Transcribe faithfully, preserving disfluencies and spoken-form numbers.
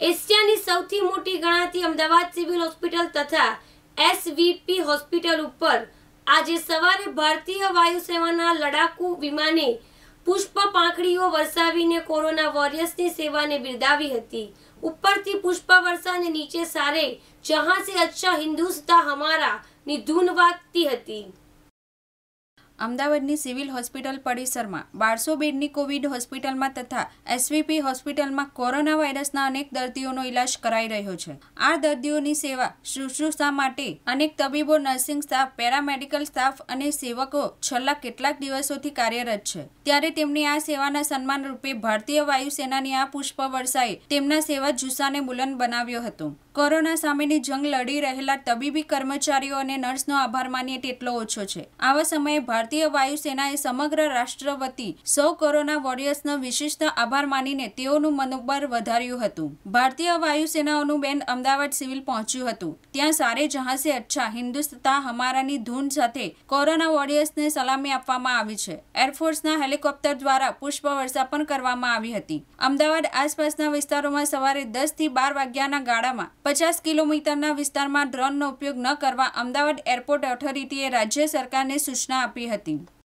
એશિયાની સૌથી મોટી ગણાતી અમદાવાદ સિવિલ હોસ્પિટલ તથા એસવીપી હોસ્પિટલ ઉપર આજે સવારે ભારતીય વાયુસેનાના લડાકુ વિમાને પુષ્પ પાંખડીઓ વરસાવીને કોરોના વોરિયર્સની સેવાને બિરદાવી હતી। ઉપરથી પુષ્પ વર્ષા અને નીચે સારે જહાં સે અચ્છા હિન્દુસ્તા હમારા ની ધૂન વાગતી હતી। અમદાવાદની સિવિલ હોસ્પિટલ પરિસરમાં બારસો બેડની કોવિડ હોસ્પિટલમાં તથા એસવીપી હોસ્પિટલમાં કોરોના વાયરસના અનેક દર્દીઓનો ઇલાજ કરાઈ રહ્યો છે। આ દર્દીઓની સેવા શુશ્રૂષા માટે અનેક તબીબો, નર્સિંગ સ્ટાફ, પેરામેડિકલ સ્ટાફ અને સેવકો છેલ્લા કેટલાક દિવસોથી કાર્યરત છે। ત્યારે તેમની આ સેવાના સન્માન રૂપે ભારતીય વાયુસેનાની આ પુષ્પ વર્ષાએ તેમના સેવા જુસ્સાને બુલંદ બનાવ્યો હતો। કોરોના સામેની જંગ લડી રહેલા તબીબી કર્મચારીઓ અને નર્સનો આભાર માનીએ તેટલો ઓછો છે। આવા સમયે ભારતીય વાયુસેનાએ સમગ્ર રાષ્ટ્ર વતી સૌ કોરોના વોરિયર્સનો વિશિષ્ટ આભાર માનીને તેઓનું મનોબળ વધાર્યું હતું। ભારતીય વાયુસેનાઓનું બેન્ડ અમદાવાદ સિવિલ પહોંચ્યું હતું। ત્યાં સારે જહાં સે અચ્છા હિન્દુસ્તા હમારાની ધૂન સાથે કોરોના વોરિયર્સને સલામી આપવામાં આવી છે। એરફોર્સના હેલિકોપ્ટર દ્વારા પુષ્પ વર્ષા પણ કરવામાં આવી હતી। અમદાવાદ આસપાસના વિસ્તારોમાં સવારે દસ થી બાર વાગ્યાના ગાળામાં પચાસ કિલોમીટરના વિસ્તારમાં ડ્રોનનો ઉપયોગ ન કરવા અમદાવાદ એરપોર્ટ ઓથોરિટીએ રાજ્ય સરકારને સૂચના આપી હતી।